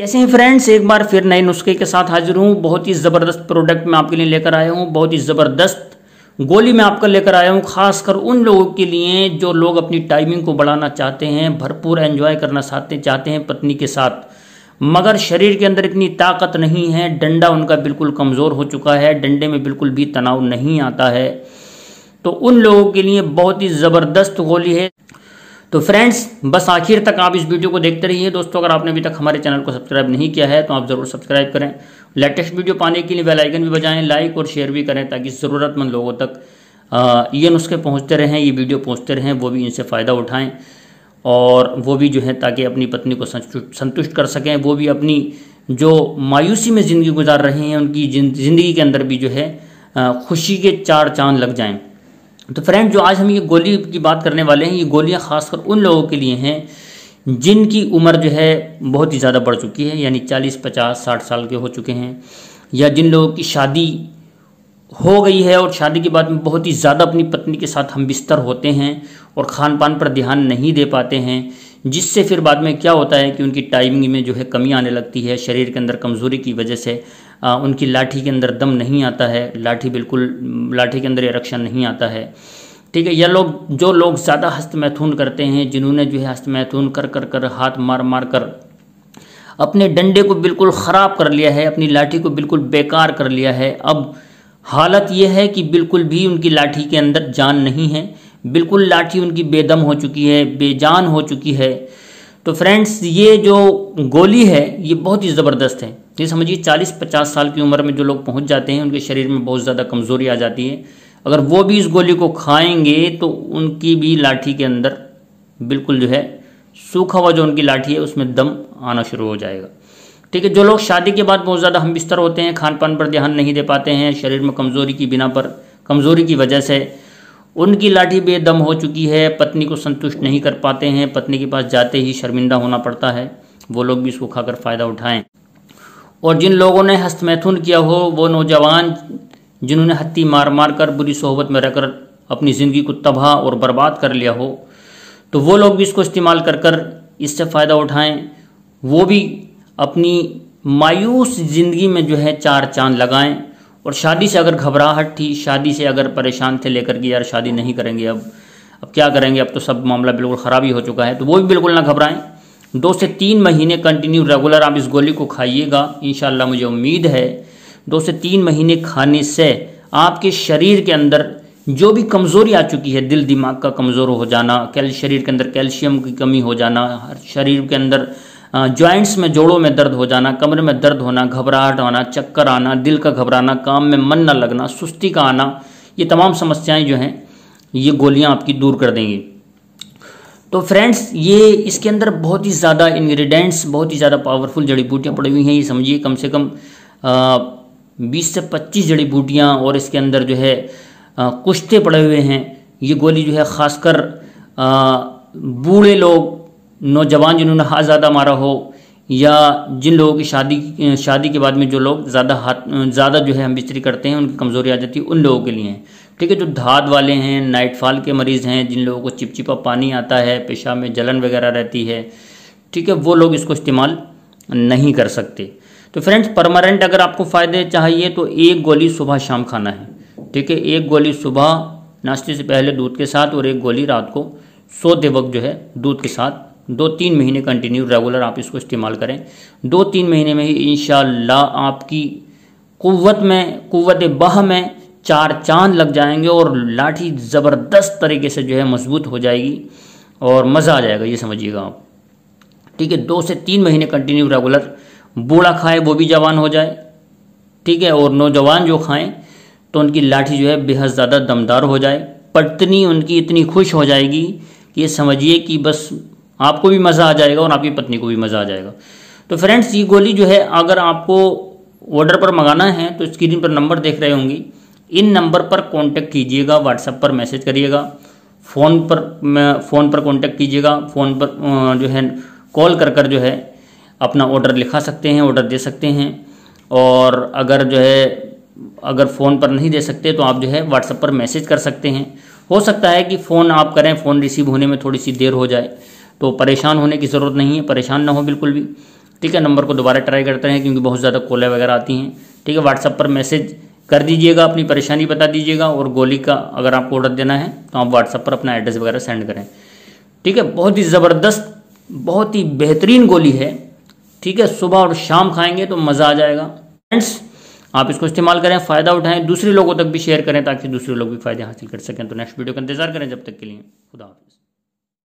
कैसे हैं फ्रेंड्स, एक बार फिर नए नुस्खे के साथ हाजिर हूँ। बहुत ही ज़बरदस्त प्रोडक्ट मैं आपके लिए लेकर आया हूँ। बहुत ही ज़बरदस्त गोली मैं आपका लेकर आया हूँ, खासकर उन लोगों के लिए जो लोग अपनी टाइमिंग को बढ़ाना चाहते हैं, भरपूर एंजॉय करना चाहते हैं पत्नी के साथ, मगर शरीर के अंदर इतनी ताकत नहीं है, डंडा उनका बिल्कुल कमज़ोर हो चुका है, डंडे में बिल्कुल भी तनाव नहीं आता है। तो उन लोगों के लिए बहुत ही ज़बरदस्त गोली है। तो फ्रेंड्स, बस आखिर तक आप इस वीडियो को देखते रहिए। दोस्तों, अगर आपने अभी तक हमारे चैनल को सब्सक्राइब नहीं किया है तो आप ज़रूर सब्सक्राइब करें। लेटेस्ट वीडियो पाने के लिए बेल आइकन भी बजाएं, लाइक और शेयर भी करें ताकि ज़रूरतमंद लोगों तक ये नुस्खे पहुंचते रहें, ये वीडियो पहुंचते रहें, वो भी इनसे फ़ायदा उठाएं और वो भी जो है ताकि अपनी पत्नी को संतुष्ट कर सकें। वो भी अपनी जो मायूसी में ज़िंदगी गुजार रहे हैं, उनकी ज़िंदगी के अंदर भी जो है खुशी के चार चांद लग जाएँ। तो फ्रेंड, जो आज हम ये गोली की बात करने वाले हैं, ये गोलियां खासकर उन लोगों के लिए हैं जिनकी उम्र जो है बहुत ही ज़्यादा बढ़ चुकी है, यानी 40, 50, 60 साल के हो चुके हैं, या जिन लोगों की शादी हो गई है और शादी के बाद में बहुत ही ज़्यादा अपनी पत्नी के साथ हम बिस्तर होते हैं और खान पान पर ध्यान नहीं दे पाते हैं, जिससे फिर बाद में क्या होता है कि उनकी टाइमिंग में जो है कमी आने लगती है। शरीर के अंदर कमज़ोरी की वजह से उनकी लाठी के अंदर दम नहीं आता है, लाठी के अंदर इरेक्शन नहीं आता है। ठीक है, या जो लोग ज़्यादा हस्तमैथुन करते हैं, जिन्होंने जो है हस्तमैथुन कर हाथ मार कर अपने डंडे को बिल्कुल ख़राब कर लिया है, अपनी लाठी को बिल्कुल बेकार कर लिया है। अब हालत यह है कि बिल्कुल भी उनकी लाठी के अंदर जान नहीं है, बिल्कुल लाठी उनकी बेदम हो चुकी है, बेजान हो चुकी है। तो फ्रेंड्स, ये जो गोली है ये बहुत ही ज़बरदस्त है। ये समझिए 40-50 साल की उम्र में जो लोग पहुंच जाते हैं, उनके शरीर में बहुत ज़्यादा कमज़ोरी आ जाती है। अगर वो भी इस गोली को खाएंगे तो उनकी भी लाठी के अंदर बिल्कुल जो है सूखा हुआ जो उनकी लाठी है उसमें दम आना शुरू हो जाएगा। ठीक है, जो लोग शादी के बाद बहुत ज़्यादा हम बिस्तर होते हैं, खान पान पर ध्यान नहीं दे पाते हैं, शरीर में कमज़ोरी की वजह से उनकी लाठी बेदम हो चुकी है, पत्नी को संतुष्ट नहीं कर पाते हैं, पत्नी के पास जाते ही शर्मिंदा होना पड़ता है, वो लोग भी इसको खाकर फ़ायदा उठाएं। और जिन लोगों ने हस्तमैथुन किया हो, वो नौजवान जिन्होंने हत्ती मार कर बुरी सोहबत में रहकर अपनी ज़िंदगी को तबाह और बर्बाद कर लिया हो, तो वो लोग भी इसको इस्तेमाल कर इससे फ़ायदा उठाएं। वो भी अपनी मायूस ज़िंदगी में जो है चार चांद लगाएं। और शादी से अगर घबराहट थी, शादी से अगर परेशान थे लेकर कि यार शादी नहीं करेंगे, अब क्या करेंगे, अब तो सब मामला बिल्कुल ख़राब ही हो चुका है, तो वो भी बिल्कुल ना घबराएं। 2 से 3 महीने कंटिन्यू रेगुलर आप इस गोली को खाइएगा। इंशाल्लाह मुझे उम्मीद है 2 से 3 महीने खाने से आपके शरीर के अंदर जो भी कमज़ोरी आ चुकी है, दिल दिमाग का कमज़ोर हो जाना, शरीर के अंदर कैल्शियम की कमी हो जाना, शरीर के अंदर जॉइंट्स में, जोड़ों में दर्द हो जाना, कमर में दर्द होना, घबराहट आना, चक्कर आना, दिल का घबराना, काम में मन न लगना, सुस्ती का आना, ये तमाम समस्याएं जो हैं ये गोलियां आपकी दूर कर देंगी। तो फ्रेंड्स, ये इसके अंदर बहुत ही ज़्यादा इंग्रेडिएंट्स, बहुत ही ज़्यादा पावरफुल जड़ी बूटियाँ पड़ी हुई हैं। ये समझिए कम से कम 20 से 25 जड़ी बूटियाँ, और इसके अंदर जो है कुश्ते पड़े हुए हैं। ये गोली जो है ख़ासकर बूढ़े लोग, नौजवान जिन्होंने हाथ ज़्यादा मारा हो, या जिन लोगों की शादी के बाद में जो लोग ज़्यादा जो है हम बिस्तरी करते हैं, उनकी कमज़ोरी आ जाती है, उन लोगों के लिए हैं। ठीक है, जो धात वाले हैं, नाइट फॉल के मरीज़ हैं, जिन लोगों को चिपचिपा पानी आता है, पेशाब में जलन वगैरह रहती है, ठीक है, वो लोग इसको इस्तेमाल नहीं कर सकते। तो फ्रेंड्स, परमानेंट अगर आपको फ़ायदे चाहिए तो एक गोली सुबह शाम खाना है। ठीक है, एक गोली सुबह नाश्ते से पहले दूध के साथ, और एक गोली रात को सोते वक्त जो है दूध के साथ। 2-3 महीने कंटिन्यू रेगुलर आप इसको इस्तेमाल करें। 2-3 महीने में ही इंशाल्लाह आपकी कुव्वत बाह में चार चांद लग जाएंगे और लाठी ज़बरदस्त तरीके से जो है मजबूत हो जाएगी और मज़ा आ जाएगा, ये समझिएगा आप। ठीक है, 2 से 3 महीने कंटिन्यू रेगुलर। बूढ़ा खाए वो भी जवान हो जाए, ठीक है, और नौजवान जो खाएं तो उनकी लाठी जो है बेहद ज़्यादा दमदार हो जाए, पत्नी उनकी इतनी खुश हो जाएगी कि ये समझिए कि बस आपको भी मज़ा आ जाएगा और आपकी पत्नी को भी मज़ा आ जाएगा। तो फ्रेंड्स, ये गोली जो है अगर आपको ऑर्डर पर मंगाना है तो स्क्रीन पर नंबर देख रहे होंगे, इन नंबर पर कांटेक्ट कीजिएगा, व्हाट्सएप पर मैसेज करिएगा, फ़ोन पर कांटेक्ट कीजिएगा, फ़ोन पर जो है कॉल कर जो है अपना ऑर्डर लिखा सकते हैं, ऑर्डर दे सकते हैं। और अगर फ़ोन पर नहीं दे सकते तो आप जो है व्हाट्सएप पर मैसेज कर सकते हैं। हो सकता है कि फ़ोन आप करें, फ़ोन रिसीव होने में थोड़ी सी देर हो जाए, तो परेशान होने की ज़रूरत नहीं है, परेशान ना हो बिल्कुल भी। ठीक है, नंबर को दोबारा ट्राई करते हैं क्योंकि बहुत ज़्यादा कॉलें वगैरह आती हैं। ठीक है, व्हाट्सएप पर मैसेज कर दीजिएगा, अपनी परेशानी बता दीजिएगा, और गोली का अगर आपको ऑर्डर देना है तो आप व्हाट्सएप पर अपना एड्रेस वगैरह सेंड करें। ठीक है, बहुत ही ज़बरदस्त, बहुत ही बेहतरीन गोली है। ठीक है, सुबह और शाम खाएंगे तो मज़ा आ जाएगा। फ्रेंड्स, आप इसको इस्तेमाल करें, फ़ायदा उठाएं, दूसरे लोगों तक भी शेयर करें ताकि दूसरे लोग भी फ़ायदे हासिल कर सकें। तो नेक्स्ट वीडियो का इंतजार करें, जब तक के लिए खुदा हाफिज़।